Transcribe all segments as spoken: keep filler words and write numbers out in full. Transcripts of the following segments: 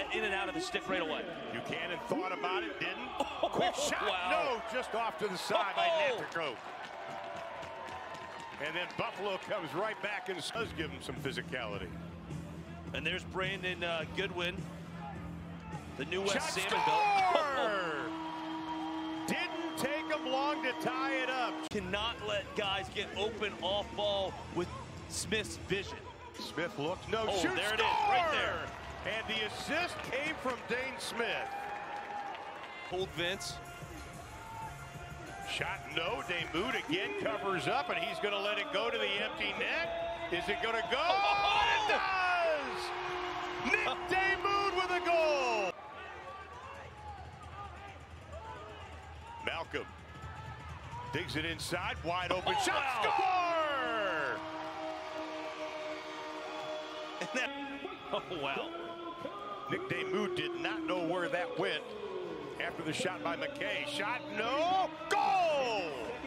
get in and out of the stick right away. Buchanan thought about it, didn't. Oh, Quick shot, wow. no, just off to the side Oh. by Nattercoat. And then Buffalo comes right back and does give him some physicality. And there's Brandon uh, Goodwin, the new West Shot Salmonville. score! Didn't take him long to tie it up. Cannot let guys get open off ball with Smith's vision. Smith looked, no, Oh, shoot, there it score! is, right there. And the assist came from Dane Smith. Hold Vince. Shot no, Damoud again covers up, and he's going to let it go to the empty net. Is it going to go? Oh, it does! Nick Damoud with a goal! Malcolm digs it inside, wide open Oh, shot, wow. score! Oh, wow. Nick Damoud did not know where that went after the shot by McKay. Shot, no, goal!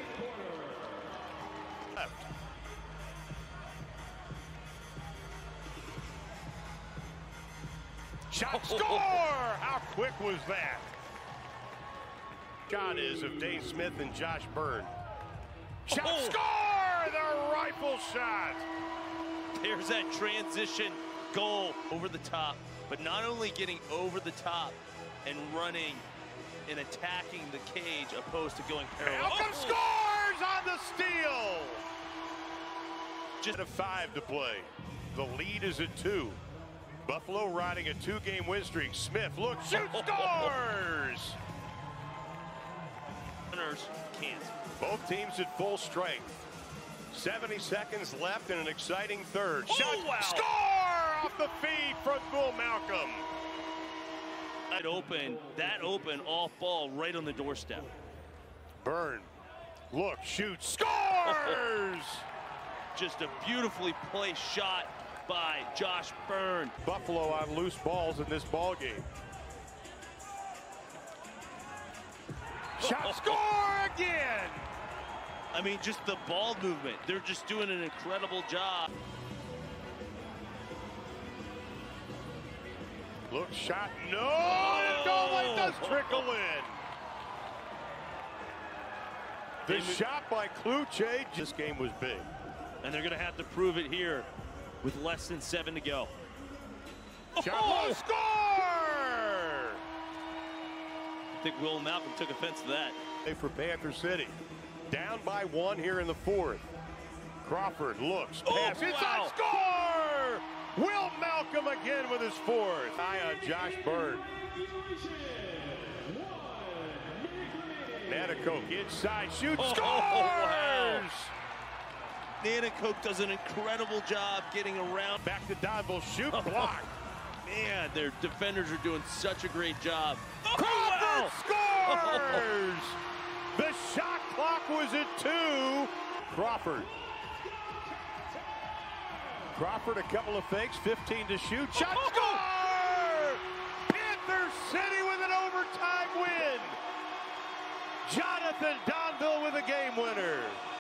Left. Shot, score! How quick was that? Shot is of Dave Smith and Josh Byrne. Shot, Oh. score! The rifle shot! There's that transition goal over the top, but not only getting over the top and running and attacking the cage opposed to going parallel. Malcolm Oh! scores on the steal! Just a five to play. The lead is at two. Buffalo riding a two-game win streak. Smith, look, shoot, scores! Runners can't. Both teams at full strength. seventy seconds left in an exciting third. Oh, Shot, wow. score off the feed from Bull Malcolm. That open, that open off ball right on the doorstep. Byrne, look, shoots, scores! Just a beautifully placed shot by Josh Byrne. Buffalo on loose balls in this ball game. Shot, score again! I mean, just the ball movement. They're just doing an incredible job. Look, shot, no! And Goldway does trickle in. The shot by Kluche. This game was big. And they're going to have to prove it here with less than seven to go. Shot, Oh! low, score! I think Will Malcolm took offense to that. For Panther City. Down by one here in the fourth. Crawford looks, Oh, pass, inside, wow. score! Will Malcolm again with his fourth. Eye on Josh Byrne. Nattercoat inside, shoots, Oh, scores! wow. Nattercoat does an incredible job getting around. Back to Donville, shoot, block. Man, their defenders are doing such a great job. Oh, Crawford wow. scores! The shot clock was at two. Crawford. Crawford, a couple of fakes, fifteen to shoot. Shot, score! Panther City with an overtime win. Jonathan Donville with a game winner.